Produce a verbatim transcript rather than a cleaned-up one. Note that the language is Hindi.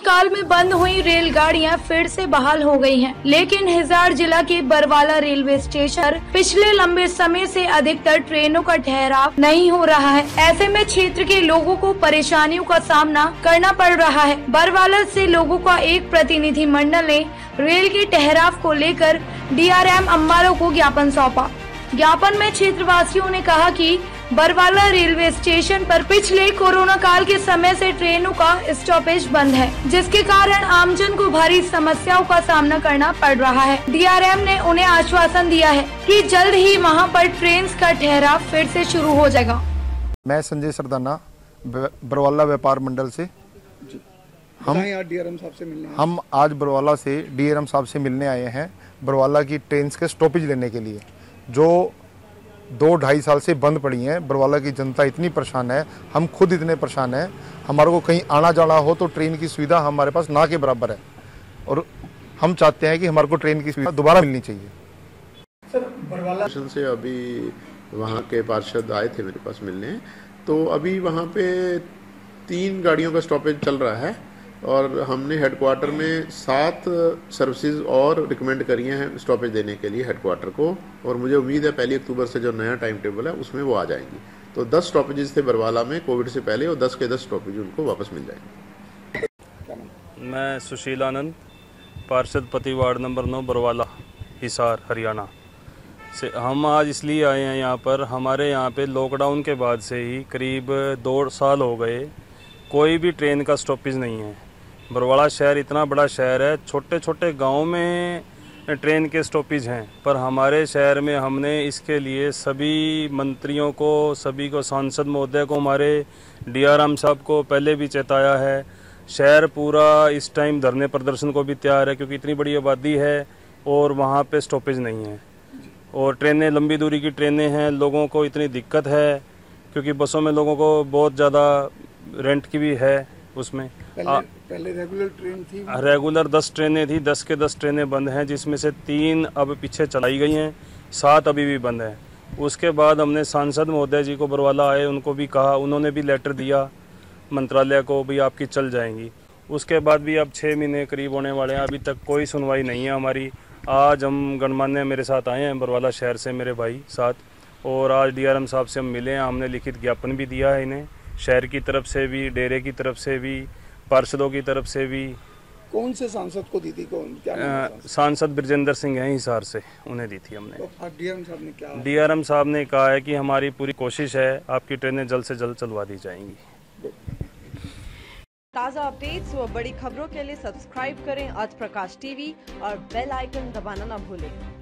काल में बंद हुई रेलगाड़ियां फिर से बहाल हो गई हैं, लेकिन हिसार जिला के बरवाला रेलवे स्टेशन पिछले लंबे समय से अधिकतर ट्रेनों का ठहराव नहीं हो रहा है। ऐसे में क्षेत्र के लोगों को परेशानियों का सामना करना पड़ रहा है। बरवाला से लोगों का एक प्रतिनिधि मंडल ने रेल के ठहराव को लेकर डीआरएम अम्बालों को ज्ञापन सौंपा। ज्ञापन में क्षेत्रवासियों ने कहा कि बरवाला रेलवे स्टेशन पर पिछले कोरोना काल के समय से ट्रेनों का स्टॉपेज बंद है, जिसके कारण आमजन को भारी समस्याओं का सामना करना पड़ रहा है। डीआरएम ने उन्हें आश्वासन दिया है कि जल्द ही वहां पर ट्रेन का ठहराव फिर से शुरू हो जाएगा। मैं संजय सरदाना बरवाला व्यापार मंडल से हम डीआरएम साहब से मिलने हम आज बरवाला से डीआरएम साहब से मिलने आए हैं बरवाला की ट्रेन के स्टॉपेज लेने के लिए, जो दो ढाई साल से बंद पड़ी हैं। बरवाला की जनता इतनी परेशान है, हम खुद इतने परेशान हैं। हमारे को कहीं आना जाना हो तो ट्रेन की सुविधा हमारे पास ना के बराबर है, और हम चाहते हैं कि हमारे को ट्रेन की सुविधा दोबारा मिलनी चाहिए। सर, बरवाला से अभी वहाँ के पार्षद आए थे मेरे पास मिलने, तो अभी वहाँ पे तीन गाड़ियों का स्टॉपेज चल रहा है और हमने हेडक्वार्टर में सात सर्विसेज और रिकमेंड करी हैं स्टॉपेज देने के लिए हेडक्वार्टर को, और मुझे उम्मीद है पहली अक्टूबर से जो नया टाइम टेबल है उसमें वो आ जाएंगी। तो दस स्टॉपेजेस थे बरवाला में कोविड से पहले, और दस के दस स्टॉपेज उनको वापस मिल जाएंगे। मैं सुशील आनंद, पार्षद पति वार्ड नंबर नौ बरवाला हिसार हरियाणा से। हम आज इसलिए आए हैं यहाँ पर, हमारे यहाँ पे लॉकडाउन के बाद से ही करीब दो साल हो गए कोई भी ट्रेन का स्टॉपेज नहीं है। बरवाला शहर इतना बड़ा शहर है, छोटे छोटे गांव में ट्रेन के स्टॉपेज हैं, पर हमारे शहर में हमने इसके लिए सभी मंत्रियों को, सभी को, सांसद महोदय को, हमारे डीआरएम साहब को पहले भी चेताया है। शहर पूरा इस टाइम धरने प्रदर्शन को भी तैयार है, क्योंकि इतनी बड़ी आबादी है और वहाँ पे स्टॉपेज नहीं है, और ट्रेनें लंबी दूरी की ट्रेनें हैं। लोगों को इतनी दिक्कत है क्योंकि बसों में लोगों को बहुत ज़्यादा रेंट की भी है उसमें। पहले, आ, पहले रेगुलर ट्रेन थी, रेगुलर दस ट्रेनें थी, दस के दस ट्रेनें बंद हैं, जिसमें से तीन अब पीछे चलाई गई हैं, सात अभी भी बंद हैं। उसके बाद हमने सांसद महोदय जी को बरवाला आए, उनको भी कहा, उन्होंने भी लेटर दिया मंत्रालय को भी आपकी चल जाएंगी। उसके बाद भी अब छः महीने करीब होने वाले हैं, अभी तक कोई सुनवाई नहीं है हमारी। आज हम गणमान्य मेरे साथ आए हैं बरवाला शहर से, मेरे भाई साथ, और आज डीआरएम साहब से हम मिले हैं। हमने लिखित ज्ञापन भी दिया है इन्हें, शहर की तरफ से भी, डेरे की तरफ से भी, पार्षदों की तरफ से भी। कौन से सांसद को दी थी? कौन क्या? सांसद ब्रजेंद्र सिंह हैं हिसार से, उन्हें दी थी हमने। तो डीआरएम साहब ने क्या? डीआरएम साहब ने कहा है कि हमारी पूरी कोशिश है, आपकी ट्रेनें जल्द से जल्द चलवा दी जाएंगी। ताज़ा अपडेट्स व बड़ी खबरों के लिए सब्सक्राइब करें आज प्रकाश टीवी और बेल आइकन दबाना न भूलें।